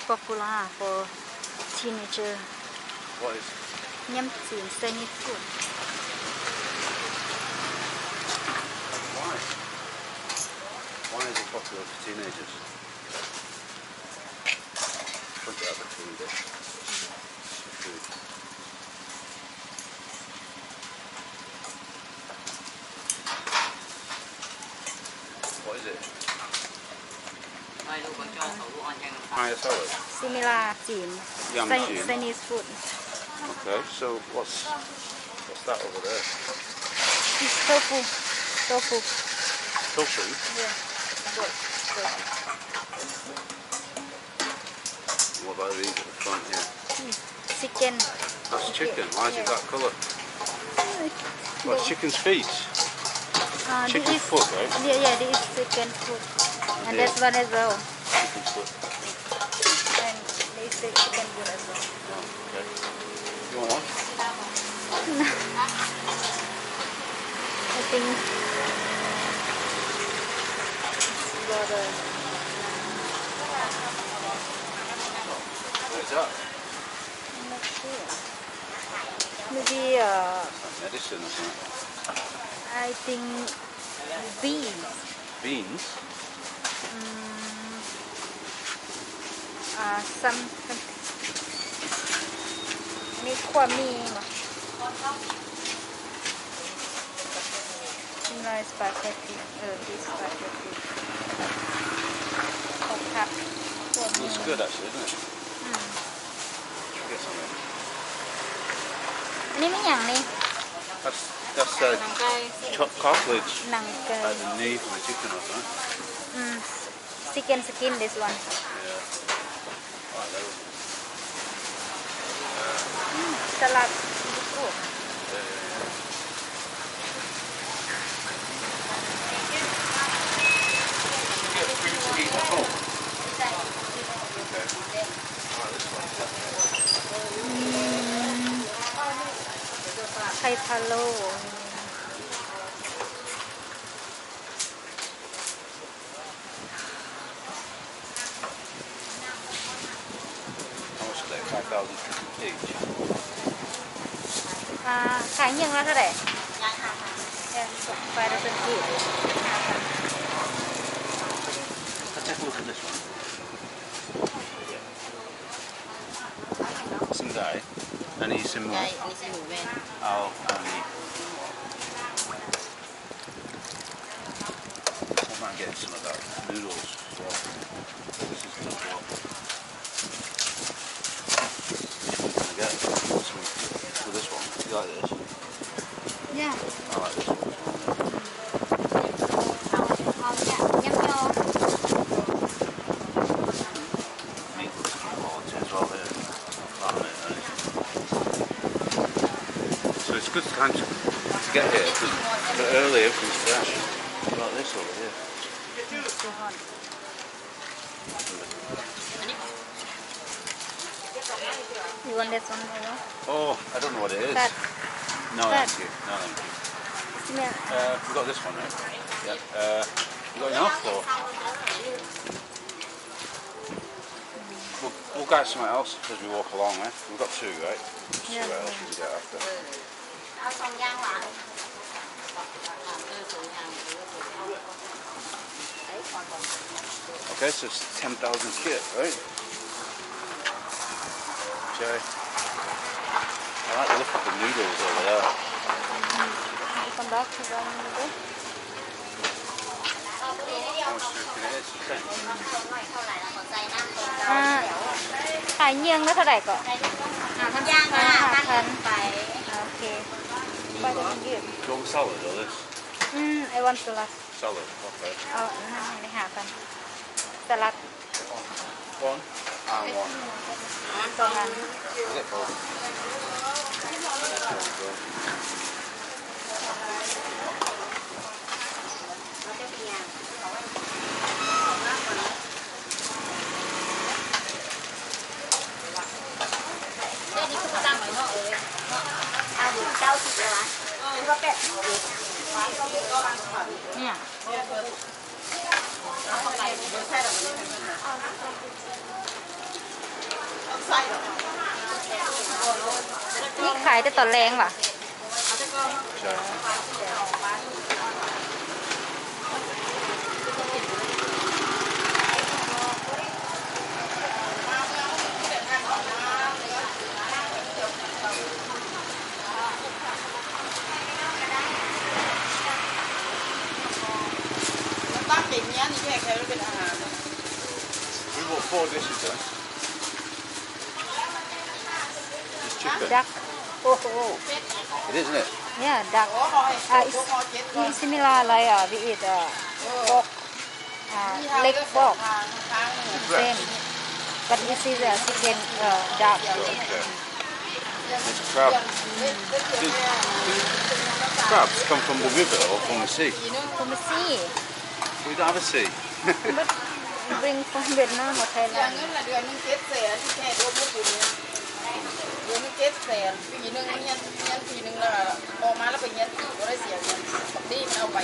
popular for teenager. What is? Nhâm chín Chinese food. Why? Why is it popular for teenagers? Look at the food. Food. What is it? Pie salad. Similar Chinese food. Okay, so what's that over there? It's tofu. Tofu. Tofu? Yeah. Good. What about these at the front here? Chicken. That's chicken. Why is it that colour? What's chicken's feet? Chicken foot, right? Yeah, this is chicken foot. And yeah. this one as well. Chicken foot. And this is chicken foot as well. Okay. You want one? I think got a... What is that? I'm not sure. Maybe Medicine or something. I think beans. Beans? Someนี่ความมีมั้ยนี่สปาเกตตี้ที่สปาเกตตี้ครับ Looks good actually, doesn't it? Get some of it. อันนี้ไม่อย่างนี้ That's chopped cartilage. หนังไก่ Like the knee from a chicken or something. Chicken skin this one. Yeah. Right, there. Salad. Get food to eat at home. Okay. Right, this one. ไข่พะโล้ How much are they? 5,000 each. ขายยังละเท่าไหร่5,000 กีบ Let's take a look at this one. Sindai. Any similar? Oh, I might get some of that noodles as well. This is good as well. Which one can I get? For this one. You like this? Yeah. I like this one. Meat looks good quality as well here. So it's a good time to get here because a bit early, everything's fresh. What about this over here? You want this one as well? Oh, I don't know what it is. That. No, That. thank you. No, thank you. Yeah. We've got this one, right? Yeah. You got enough or? We'll get something else as we walk along, eh? We've got two, right? Let's see what else we can get after. Okay, so it's 10,000 kit, right? Okay. I like the look of the noodles over there. Come back to them a little bit. How much do you reckon it is? ขายเยี่ยงแล้วเท่าไหร่ก่อน 5,000 ไปโอเคไปจะเป็นยืด Do you want salad or this? I want salad Salad, okay. เอาในหากันสลัด One and one. สองอัน Is it both? Yeah. ายแต่ตอนแรงว่ะใช่ตั้งเด็กเนี้ยนี่แค่ใช้เป็นอาหาร We bought 4 dishes then. It's chicken. ดักโอ้โห It is, isn't it? เนี่ยดักโอ้หอย it's หอยเจ็ด it's similar like we eat pork leg pork ทางหนึ่ง same but this is chicken duck Okay. It's crab. Crabs come from the river or from the sea? from the sea We don't have a sea. but bring from Vietnam or อย่าง Thailand เงินละเดือนนึงเจ็ดแสนที่แค่รวมลูกบุญเนี่ยเดือนนึงเจ็ดแสนปีนึงเนี่ยปีนึงแล้วออกมาแล้วไปเงี้ยก็ได้เสียเงินบักดี้มันเอาไป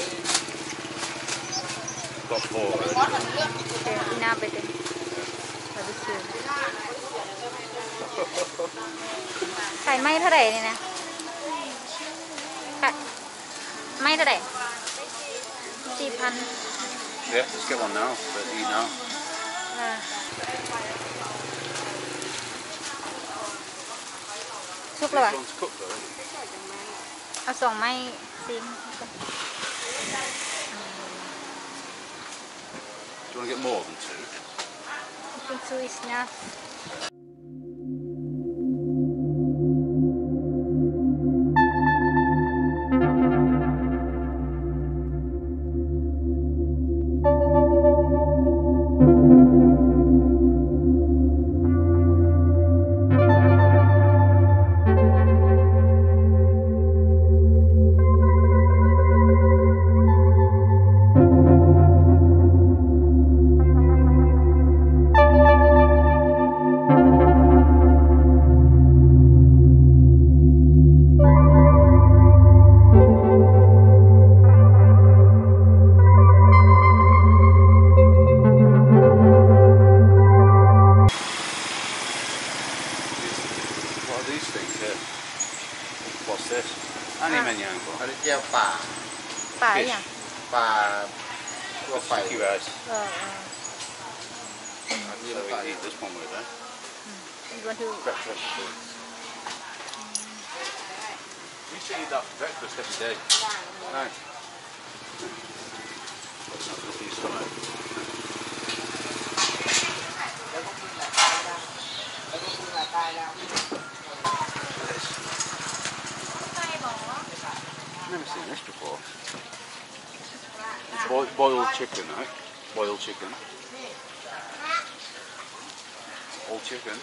Got 4 ไป already. มอสมันเลือก okay enough I think barbecue ไข่ไหม้เท่าไหร่เนี่ยนะไข่ไหม้เท่าไหร่4,000 Yeah, let's get one now. Let's eat now. สุกแล้ว This วะ one's cooked though. เอา2 ไม้ซิม Do you want to get more than 2? I think two is enough What are these things here? What's this? Annie Menyan. อันนี้แก้วป่าป่าอย่างปลาทั่วไป Sticky rice. อันนี้ So ปลา we eat this one with it. you want to Breakfast. We used to eat that for breakfast every day. Nice. That's not good for your stomach. This. I've never seen this before. Boiled chicken, right? Boiled chicken. All chicken.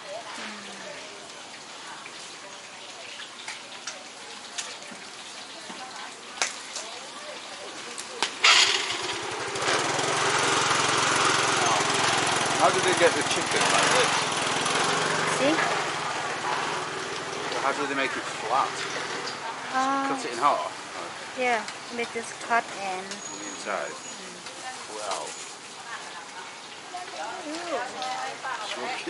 How do they get the chicken like this? see How do they make it flat? Cut it in half yeah they just cut and on the inside. Wow. Smoky.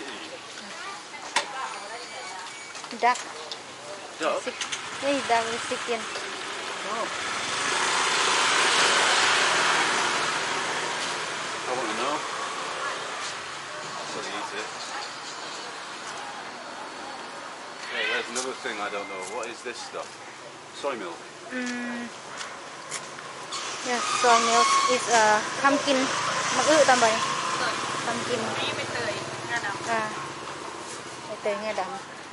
duck Duck? hey duck with chicken Oh. I want to know. So they eat it. Okay, there's another thing I don't know. What is this stuff? Soy milk. yeah soy milk is ทำกินมะอื้อตามไปทำกินนี่ไม่เตยงาดำใบเตยงาด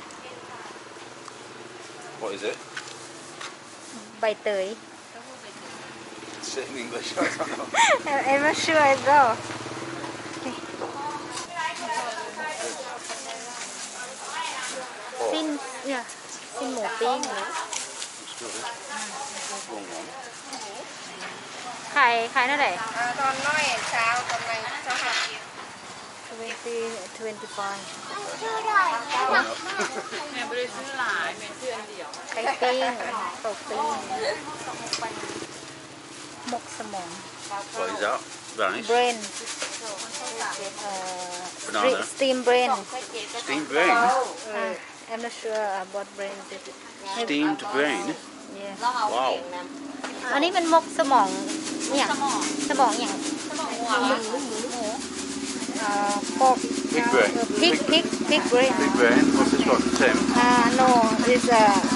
What is it? ำใบเตย Say it in English. I don't know. I'm not sure as well Oh, สิ้นเนี่ยสิ้นหมูปิ้ง it's good. Wrong one. ขายเท่าไหร่ตอนน้อยเช้าตอนไหนเช้าค่ะ 25 แม่ไม่ได้ซื้อหลายแม่ซื้ออันเดียวไข่ปิ้งเต่าปิ้งหมกสมอง What is that? Vanish. brain Banana. steam brain Steamed brain. I'm not sure about brain is it. Steamed brain. Yeah. Wow. อันนี้มันมกสมองเนี่ยสมองอย่างpork Pig brain. pig brain Pig brain. What's this one? Same. no it's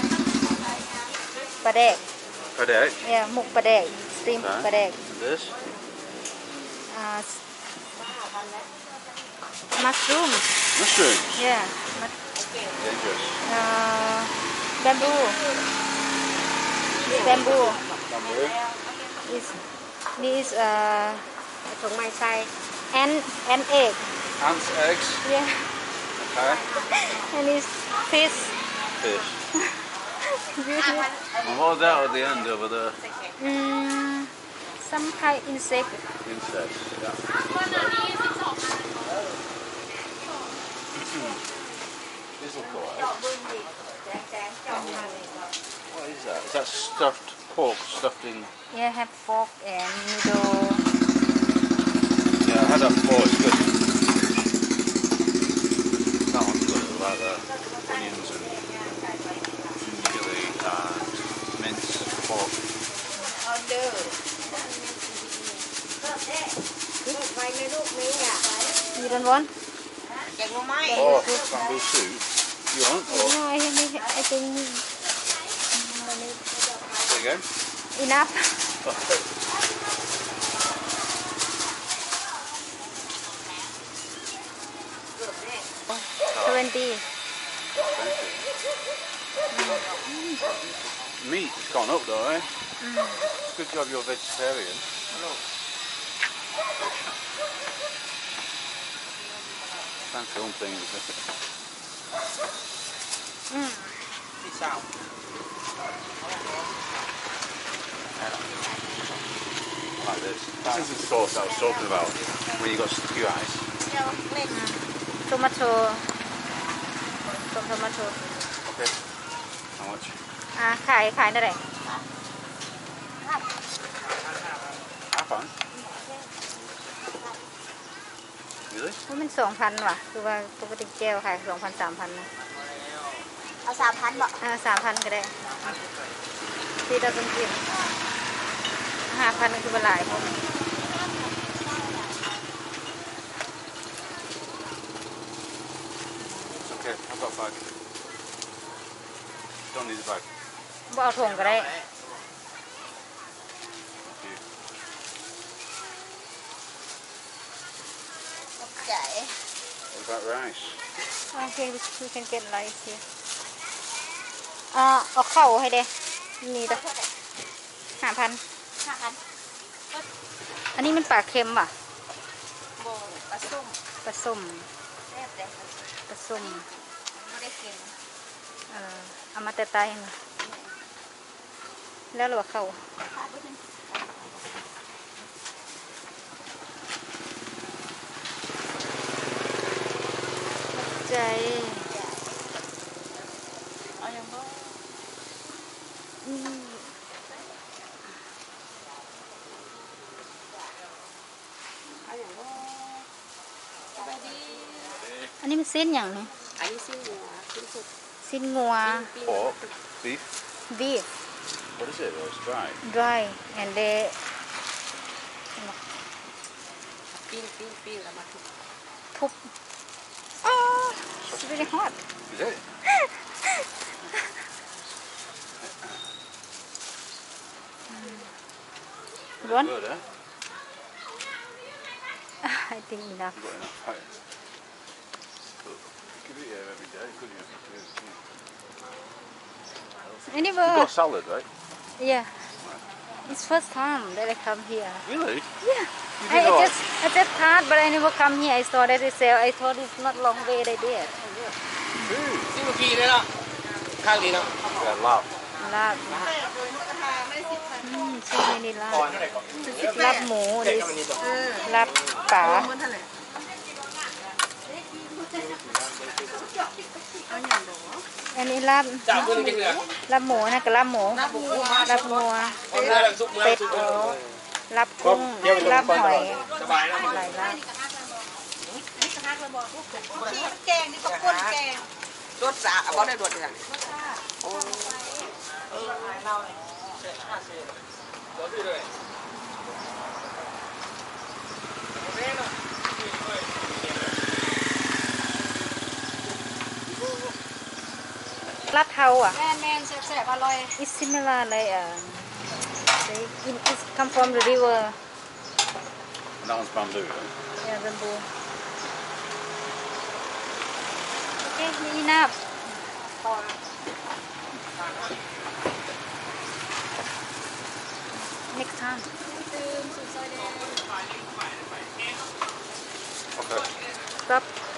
ปลาแดก Paddock. yeah หมกปลาแดก steam ปลาแดก This. mushroom Mushrooms. yeah Dangerous. bamboo bamboo Bamboo. this ถุงไม้ไส้ and egg Ants, eggs. yeah Okay. and this fish Fish. And what's that at the end over there? some kind insect Insects. Yeah. This will go out. What is that? Is that stuffed pork stuffed in? yeah have pork and noodle Yeah, I had that before. It's good. That one's good. I like the onions and chili and minced pork. you don't want แกงรู้ไหม Oh, bamboo soup. You want? Or no I think there you go. enough $20 Meat's gone up though, eh? It's good job you're vegetarian. Fancy one thing. Like this. This is the sauce I was talking about when you got stew ice. tomato tomato Okay. How much? ขายได้ไหน Half on. Really? ว่ามัน2,000ว่ะคือว่าปกติแก้วขาย2,000 3,000นะเอา3,000บ่ 3,000ก็ได้ที่เราต้องกิน5,000คือเป็นหลายพวก Okay, I've got a bag. Don't need a bag. บ่เอาถุงก็ได้ Thank you. ใจ What about rice? Okay we can get rice here เอาเข้าให้เด้นี่เด้อ5,000 อันนี้มันปลาเค็มว่ะโบปลาส้มปลาส้มแซ่บเลยปลาส้มไม่ได้กินเอามาแต่ใต้มาแล้วหรือว่าเข้าใจเอาอย่างบ่เอาอย่างบ่สบายดีอันนี้มันสิ้นอย่างนี้อันนี้สิ้นหัวสิ้นสุดสิ้นงัว Pork, beef. beef What is it? It's dry. dry and they ปิ้งแล้วมาทุบทุบit's really hot Is it? Run? Good, eh? I think enough You've got enough fire. Could eat here every day, couldn't you? anyway You've got salad, right? yeah it's first time that I come here Really? yeah You did not? I just thought but I never come here I saw that they sell I thought it's not long way they did Food. ซิ่งเมื่อกี้เลยเนาะข้างนี้เนาะ Yeah, lab. ลาบชื่อนี่ลาบลาบหมูดิลาบป่าอันนี้ลาบจับมือจริงเลยลาบหมูนะกับลาบหมูลาบงัวเอาเนื้อซุปเนื้อเป็ดซุปลาบกุ้งลาบหอยสบายนะหลายลาบแกงนี่ก็ก้นแกงรถสาเอาได้รถเนี่ยโอ้ลาดเทาอ่ะแม่แซ่บๆอร่อย it's similar like it come from the river And that one's bamboo. yeah bamboo okay enough next time Okay. stop